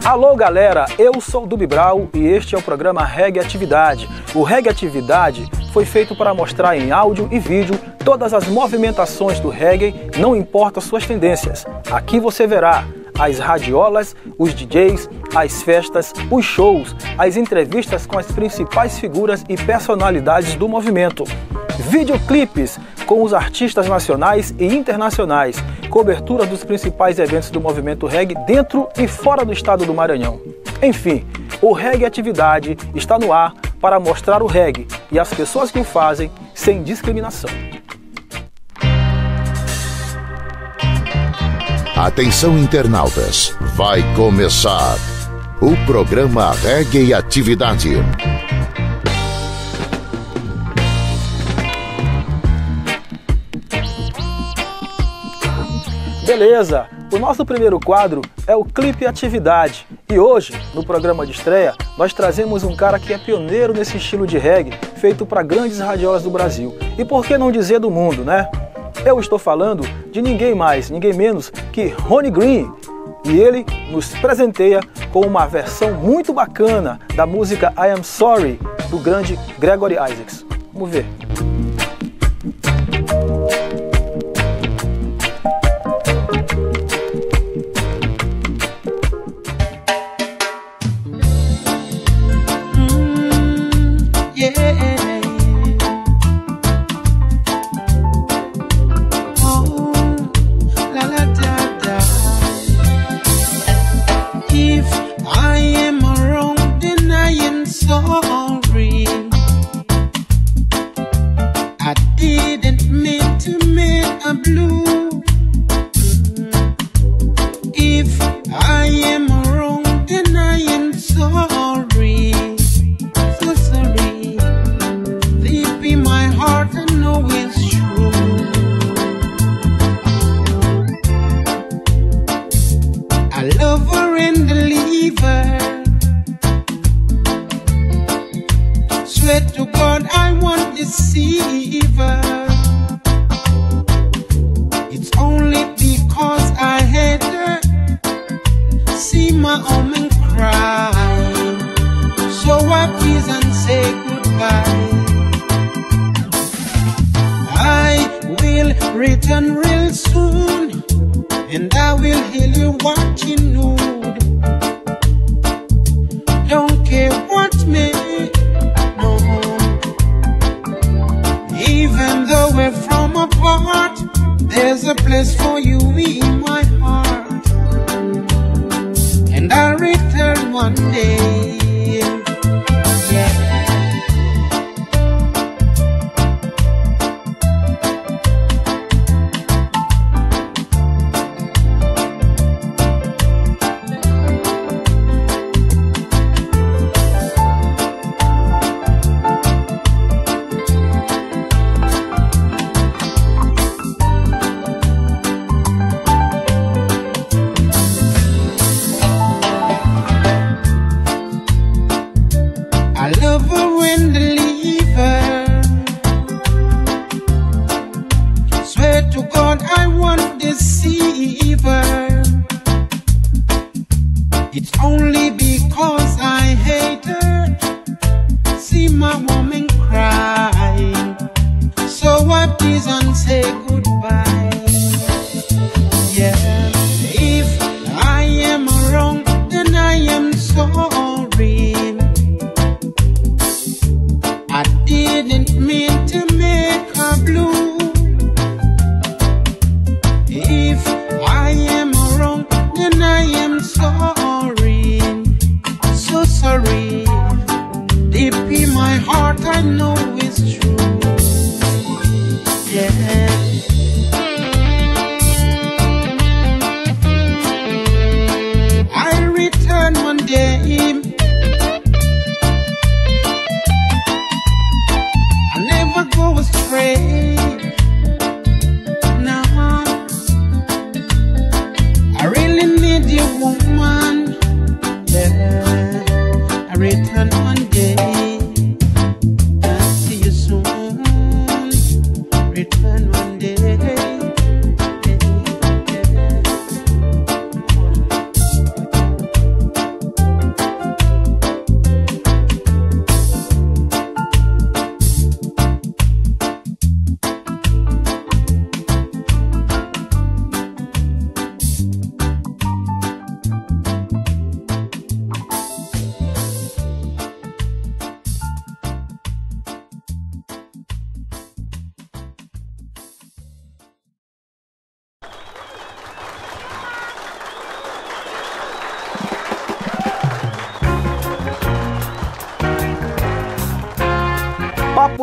Alô galera, eu sou o Dubi Brau e este é o programa Reggae Atividade. O Reggae Atividade foi feito para mostrar em áudio e vídeo todas as movimentações do reggae, não importa suas tendências. Aqui você verá as radiolas, os DJs, as festas, os shows, as entrevistas com as principais figuras e personalidades do movimento. Videoclipes com os artistas nacionais e internacionais, cobertura dos principais eventos do movimento reggae dentro e fora do estado do Maranhão. Enfim, o Reggae Atividade está no ar para mostrar o reggae e as pessoas que o fazem sem discriminação. Atenção internautas, vai começar o programa Reggae Atividade. Beleza, o nosso primeiro quadro é o Clipe Atividade e hoje, no programa de estreia, nós trazemos um cara que é pioneiro nesse estilo de reggae feito para grandes radiolas do Brasil e por que não dizer do mundo, né? Eu estou falando de ninguém mais, ninguém menos que Ronnie Green e ele nos presenteia com uma versão muito bacana da música I Am Sorry do grande Gregory Isaacs. Vamos ver.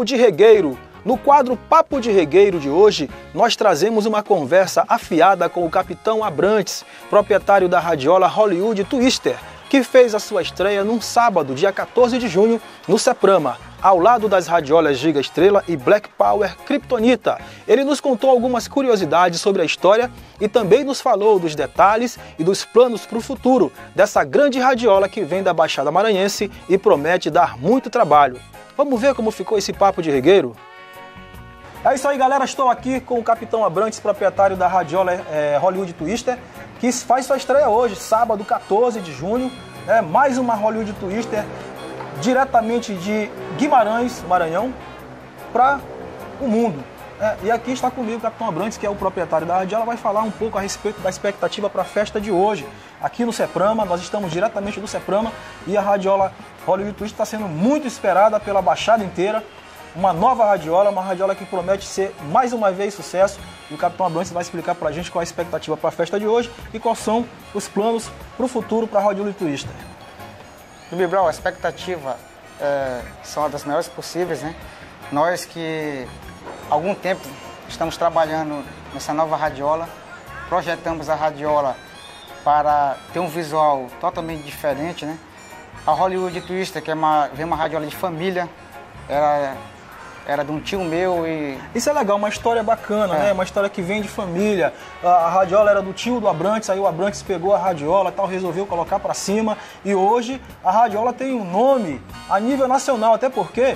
Papo de Regueiro. No quadro Papo de Regueiro de hoje, nós trazemos uma conversa afiada com o Capitão Abrantes, proprietário da radiola Hollywood Twister, que fez a sua estreia num sábado, dia 14 de junho, no Seprama, ao lado das radiolas Giga Estrela e Black Power Kryptonita. Ele nos contou algumas curiosidades sobre a história e também nos falou dos detalhes e dos planos para o futuro dessa grande radiola que vem da Baixada Maranhense e promete dar muito trabalho. Vamos ver como ficou esse Papo de Regueiro? É isso aí, galera, estou aqui com o Capitão Abrantes, proprietário da radiola Hollywood Twister, que faz sua estreia hoje, sábado 14 de junho, mais uma Hollywood Twister diretamente de Guimarães, Maranhão, para o mundo. E aqui está comigo o Capitão Abrantes, que é o proprietário da radiola, vai falar um pouco a respeito da expectativa para a festa de hoje. Aqui no Seprama, nós estamos diretamente do Seprama e a radiola Hollywood Twister está sendo muito esperada pela Baixada inteira. Uma nova radiola, uma radiola que promete ser mais uma vez sucesso. E o Capitão Abrantes vai explicar para a gente qual a expectativa para a festa de hoje e quais são os planos para o futuro para a Hollywood Twister. Dubi Brau, a expectativa são das melhores possíveis, né? Nós que há algum tempo estamos trabalhando nessa nova radiola, projetamos a radiola para ter um visual totalmente diferente, né? A Hollywood Twister, que vem uma radiola de família, era de um tio meu e... Isso é legal, uma história bacana, né? Uma história que vem de família. A radiola era do tio do Abrantes, aí o Abrantes pegou a radiola e tal, resolveu colocar pra cima. E hoje a radiola tem um nome a nível nacional, até porque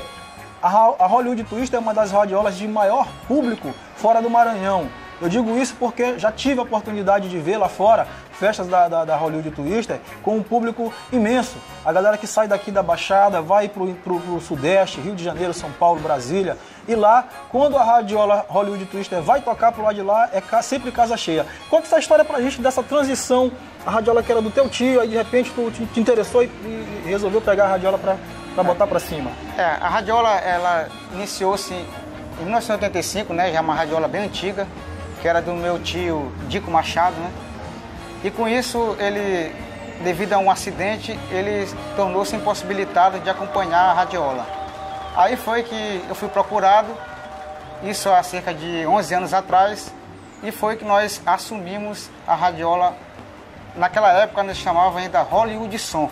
a Hollywood Twister é uma das radiolas de maior público fora do Maranhão. Eu digo isso porque já tive a oportunidade de ver lá fora festas da Hollywood Twister com um público imenso. A galera que sai daqui da Baixada vai pro Sudeste, Rio de Janeiro, São Paulo, Brasília. E lá, quando a radiola Hollywood Twister vai tocar pro lado de lá, é sempre casa cheia. Conta essa história pra gente dessa transição. A radiola que era do teu tio, aí de repente tu te interessou e resolveu pegar a radiola pra botar pra cima. A radiola, ela iniciou-se em 1985, né? Já é uma radiola bem antiga, que era do meu tio Dico Machado, né? E com isso, ele, devido a um acidente, ele tornou-se impossibilitado de acompanhar a radiola. Aí foi que eu fui procurado, isso há cerca de 11 anos atrás, e foi que nós assumimos a radiola. Naquela época nós chamávamos ainda Hollywood Som,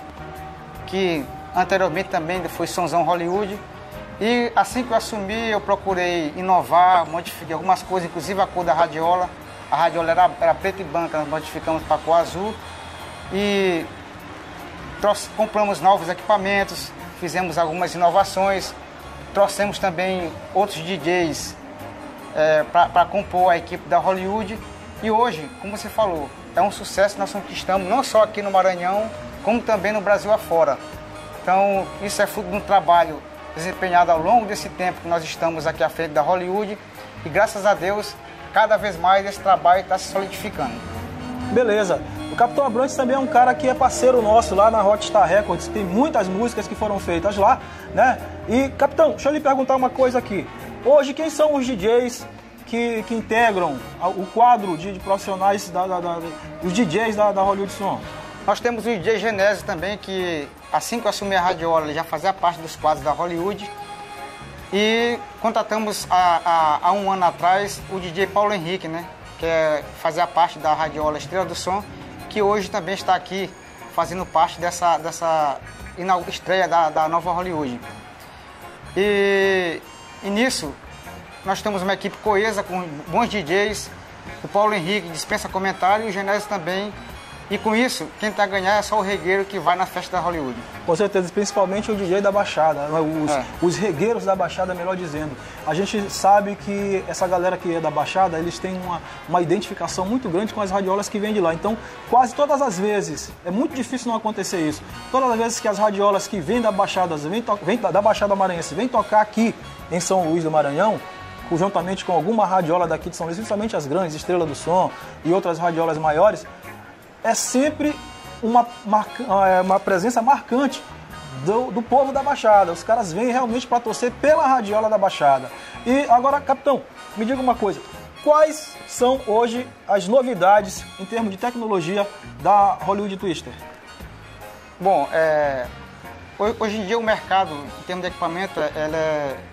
que anteriormente também foi Sonzão Hollywood. E assim que eu assumi, eu procurei inovar, modifiquei algumas coisas, inclusive a cor da radiola. A radiola era preta e branca, nós modificamos para cor azul. E compramos novos equipamentos, fizemos algumas inovações. Trouxemos também outros DJs para compor a equipe da Hollywood. E hoje, como você falou, é um sucesso que nós conquistamos, não só aqui no Maranhão, como também no Brasil afora. Então, isso é fruto de um trabalho desempenhado ao longo desse tempo que nós estamos aqui à frente da Hollywood. E graças a Deus, cada vez mais esse trabalho está se solidificando. Beleza. O Capitão Abrantes também é um cara que é parceiro nosso lá na Rockstar Records. Tem muitas músicas que foram feitas lá, né? E, Capitão, deixa eu lhe perguntar uma coisa aqui. Hoje, quem são os DJs que integram o quadro de profissionais, os DJs da Hollywood Som? Nós temos o DJ Genésio também, que assim que eu assumi a radiola, ele já fazia parte dos quadros da Hollywood. E contratamos há um ano atrás o DJ Paulo Henrique, né? Que fazia parte da radiola Estrela do Som, que hoje também está aqui fazendo parte dessa estreia da nova Hollywood. E nisso, nós temos uma equipe coesa com bons DJs. O Paulo Henrique dispensa comentário e o Genésio também. E com isso, quem está a ganhar é só o regueiro que vai na festa da Hollywood. Com certeza, principalmente o DJ da Baixada, os regueiros da Baixada, melhor dizendo. A gente sabe que essa galera que é da Baixada, eles têm uma identificação muito grande com as radiolas que vêm de lá. Então, quase todas as vezes, é muito difícil não acontecer isso. Todas as vezes que as radiolas que vêm da Baixada, da Baixada Maranhense, vêm tocar aqui em São Luís do Maranhão, juntamente com alguma radiola daqui de São Luís, principalmente as grandes, Estrela do Som e outras radiolas maiores, é sempre uma presença marcante do povo da Baixada. Os caras vêm realmente para torcer pela radiola da Baixada. E agora, Capitão, me diga uma coisa. Quais são hoje as novidades em termos de tecnologia da Hollywood Twister? Bom, hoje em dia o mercado, em termos de equipamento,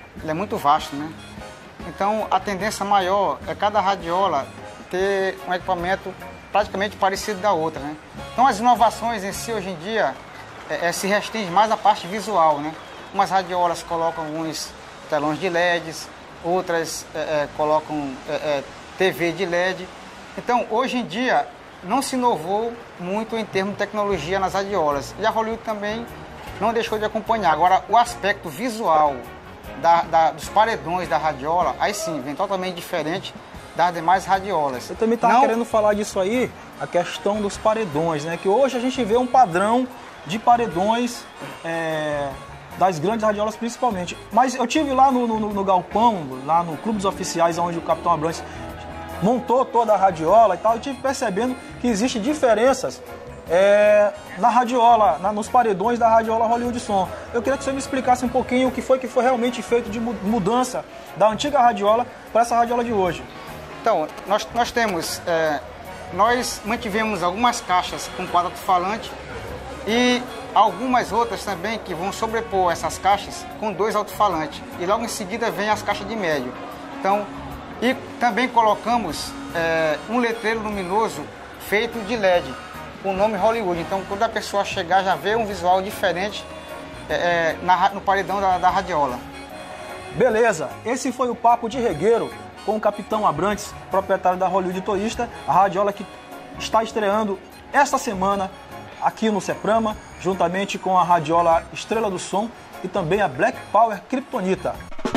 ele é muito vasto, né? Então, a tendência maior é cada radiola ter um equipamento praticamente parecido da outra, né? Então, as inovações em si, hoje em dia, se restringe mais à parte visual, né? Umas radiolas colocam alguns telões de LEDs, outras colocam TV de LED. Então, hoje em dia, não se inovou muito em termos de tecnologia nas radiolas. E a Hollywood também não deixou de acompanhar. Agora, o aspecto visual dos paredões da radiola, aí sim, vem totalmente diferente das demais radiolas. Eu também estava querendo falar disso aí, a questão dos paredões, né? Que hoje a gente vê um padrão de paredões das grandes radiolas principalmente. Mas eu tive lá no galpão, lá no Clube dos Oficiais, onde o Capitão Abrantes montou toda a radiola e tal, eu tive percebendo que existem diferenças na radiola, nos paredões da radiola Hollywood Som. Eu queria que você me explicasse um pouquinho o que foi realmente feito de mudança da antiga radiola para essa radiola de hoje. Então, nós temos, nós mantivemos algumas caixas com quadro alto-falante e algumas outras também que vão sobrepor essas caixas com 2 alto-falantes. E logo em seguida vem as caixas de médio. Então, e também colocamos um letreiro luminoso feito de LED, com o nome Hollywood. Então, quando a pessoa chegar, já vê um visual diferente no paredão da radiola. Beleza, esse foi o Papo de Regueiro com o Capitão Abrantes, proprietário da Hollywood Toísta, a radiola que está estreando esta semana aqui no Seprama, juntamente com a radiola Estrela do Som e também a Black Power Kryptonita.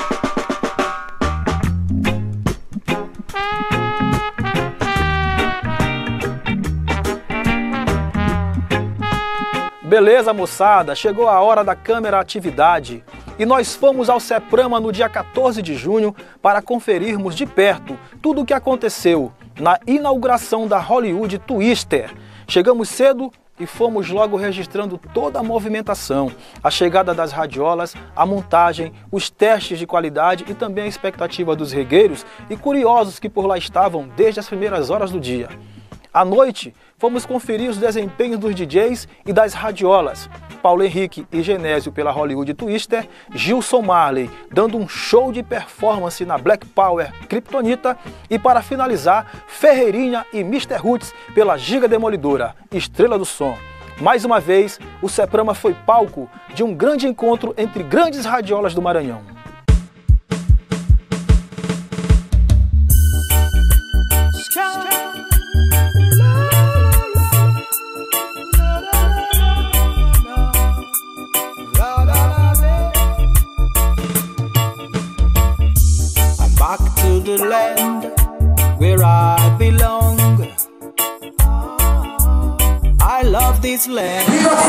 Beleza, moçada, chegou a hora da câmera atividade e nós fomos ao Seprama no dia 14 de junho para conferirmos de perto tudo o que aconteceu na inauguração da Hollywood Twister. Chegamos cedo e fomos logo registrando toda a movimentação, a chegada das radiolas, a montagem, os testes de qualidade e também a expectativa dos regueiros e curiosos que por lá estavam desde as primeiras horas do dia. À noite, fomos conferir os desempenhos dos DJs e das radiolas. Paulo Henrique e Genésio pela Hollywood Twister, Gilson Marley dando um show de performance na Black Power Kryptonita e para finalizar, Ferreirinha e Mr. Roots pela Giga Demolidora, Estrela do Som. Mais uma vez, o Seprama foi palco de um grande encontro entre grandes radiolas do Maranhão. The land where I belong. I love this land.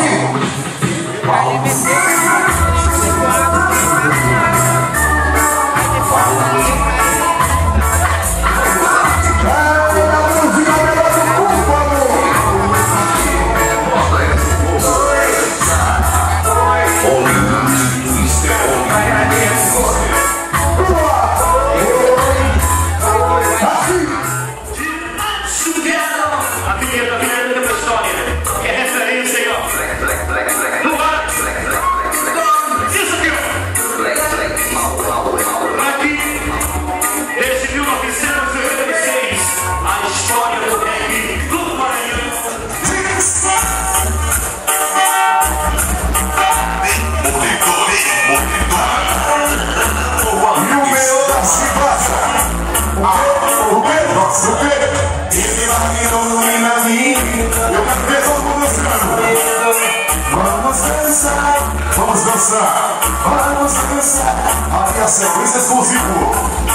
Vamos dançar, aqui a sequência exclusivo.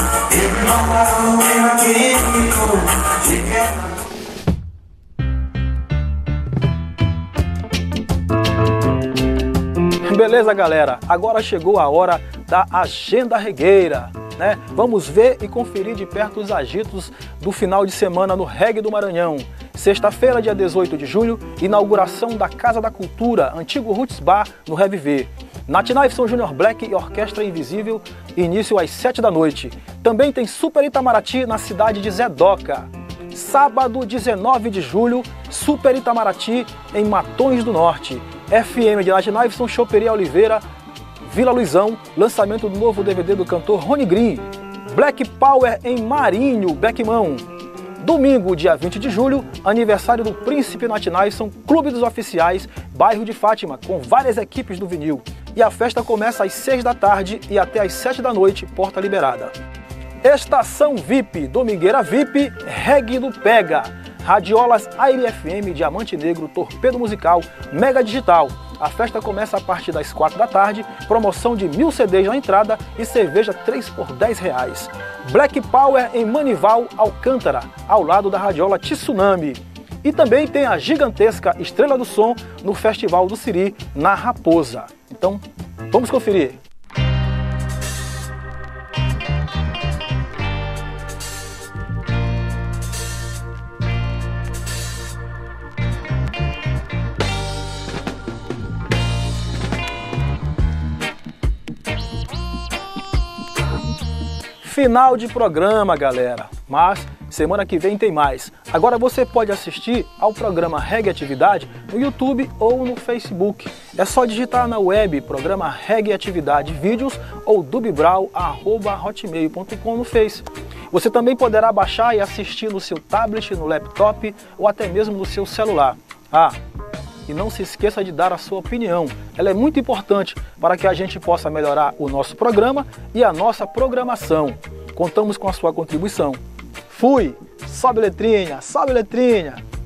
Beleza, galera? Agora chegou a hora da Agenda Regueira, né? Vamos ver e conferir de perto os agitos do final de semana no Reggae do Maranhão. Sexta-feira, dia 18 de julho, inauguração da Casa da Cultura, antigo Roots Bar, no Reviver. Nat Naifson Junior Black e Orquestra Invisível, início às 7 da noite. Também tem Super Itamaraty na cidade de Zedoca. Sábado, 19 de julho, Super Itamaraty em Matões do Norte. FM de Nat Naifson, Choperia Oliveira, Vila Luizão, lançamento do novo DVD do cantor Rony Green. Black Power em Marinho, Beckmão. Domingo, dia 20 de julho, aniversário do Príncipe Nat Nailson, Clube dos Oficiais, bairro de Fátima, com várias equipes do vinil. E a festa começa às 6 da tarde e até às 7 da noite, porta liberada. Estação VIP, Domingueira VIP, Reggae do Pega. Radiolas Aire FM, Diamante Negro, Torpedo Musical, Mega Digital. A festa começa a partir das 4 da tarde, promoção de 1000 CDs na entrada e cerveja 3 por R$10. Black Power em Manival, Alcântara, ao lado da radiola Tsunami. E também tem a gigantesca Estrela do Som no Festival do Siri, na Raposa. Então, vamos conferir. Final de programa, galera, mas semana que vem tem mais. Agora você pode assistir ao programa Reggae Atividade no YouTube ou no Facebook. É só digitar na web programa Reggae Atividade Vídeos ou dubibral@hotmail.com no Face. Você também poderá baixar e assistir no seu tablet, no laptop ou até mesmo no seu celular. E não se esqueça de dar a sua opinião. Ela é muito importante para que a gente possa melhorar o nosso programa e a nossa programação. Contamos com a sua contribuição. Fui! Sobe letrinha! Sobe letrinha!